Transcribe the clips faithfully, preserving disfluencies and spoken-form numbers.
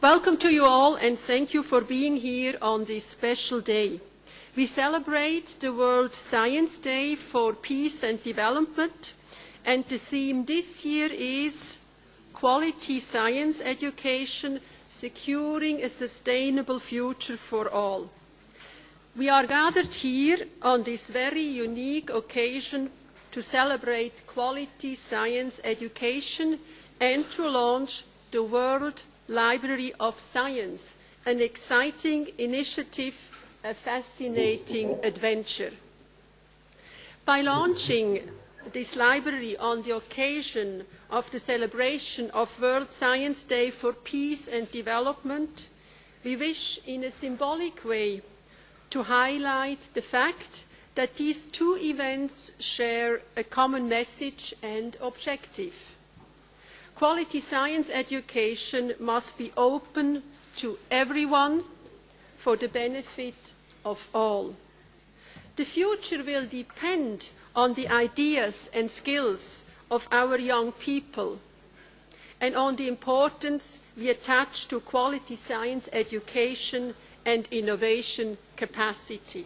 Welcome to you all, and thank you for being here on this special day. We celebrate the World Science Day for Peace and Development, and the theme this year is Quality Science Education, Securing a Sustainable Future for All. We are gathered here on this very unique occasion to celebrate quality science education and to launch the World Library of Science, an exciting initiative, a fascinating adventure. By launching this library on the occasion of the celebration of World Science Day for Peace and Development, we wish in a symbolic way to highlight the fact that these two events share a common message and objective. Quality science education must be open to everyone for the benefit of all. The future will depend on the ideas and skills of our young people and on the importance we attach to quality science education and innovation capacity.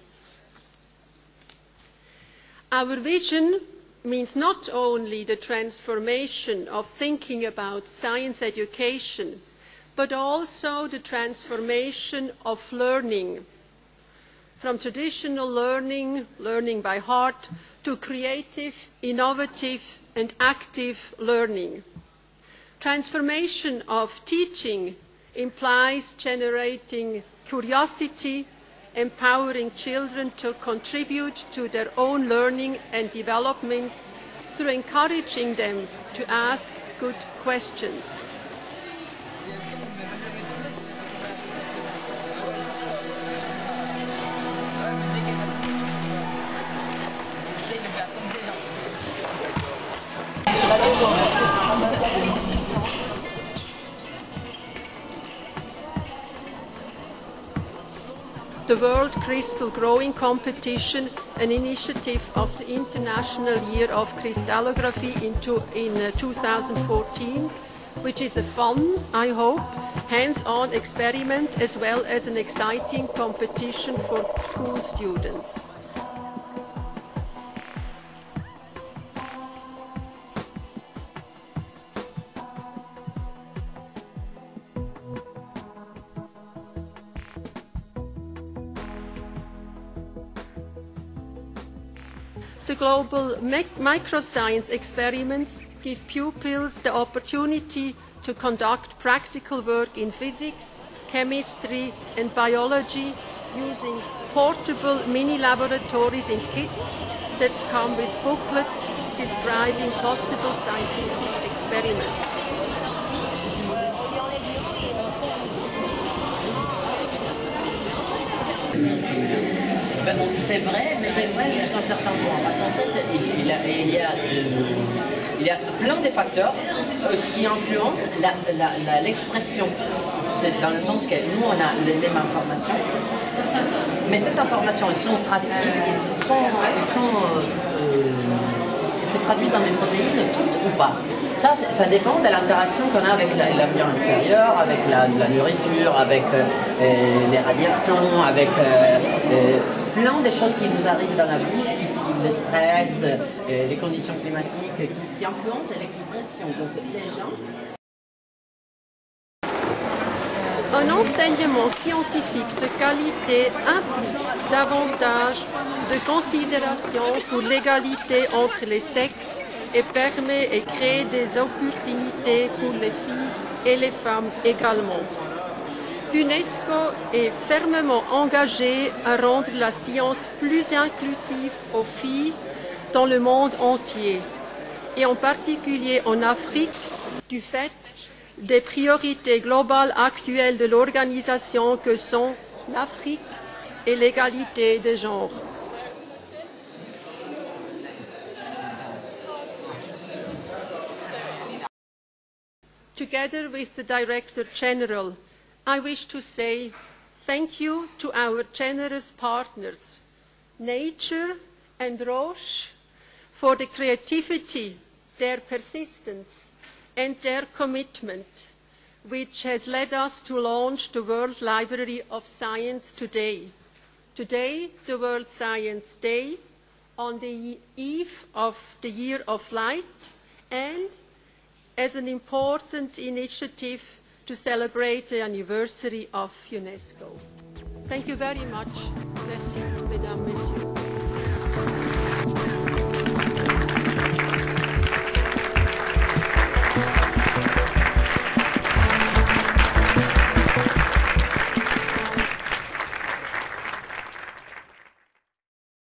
Our vision means not only the transformation of thinking about science education, but also the transformation of learning, from traditional learning, learning by heart, to creative, innovative, and active learning. Transformation of teaching implies generating curiosity, empowering children to contribute to their own learning and development through encouraging them to ask good questions. The World Crystal Growing Competition, an initiative of the International Year of Crystallography into, in uh, two thousand fourteen, which is a fun, I hope, hands-on experiment as well as an exciting competition for school students. The global microscience experiments give pupils the opportunity to conduct practical work in physics, chemistry, and biology using portable mini laboratories in kits that come with booklets describing possible scientific experiments. C'est vrai, mais c'est vrai jusqu'à un certain point. Parce qu'en fait, il y a, il y a, il y a plein de facteurs qui influencent l'expression. C'est dans le sens que nous, on a les mêmes informations, mais cette information, elles sont transcrites, elles sont, elles sont, euh, se traduisent dans des protéines, toutes ou pas. Ça, ça dépend de l'interaction qu'on a avec l'ambiance intérieur, avec la, la nourriture, avec euh, les radiations, avec euh, euh, plein de choses qui nous arrivent dans la vie, le stress, euh, les conditions climatiques, qui, qui influencent l'expression. Donc ces gens... Un enseignement scientifique de qualité implique davantage de considération pour l'égalité entre les sexes et permet et crée des opportunités pour les filles et les femmes également. L'UNESCO est fermement engagée à rendre la science plus inclusive aux filles dans le monde entier, et en particulier en Afrique, du fait des priorités globales actuelles de l'organisation que sont l'Afrique et l'égalité des genres. Together with the Director General, I wish to say thank you to our generous partners, Nature and Roche, for the creativity, their persistence, and their commitment, which has led us to launch the World Library of Science today. Today, the World Science Day, on the eve of the Year of Light, and as an important initiative to celebrate the anniversary of UNESCO. Thank you very much. Merci, Mesdames, Messieurs.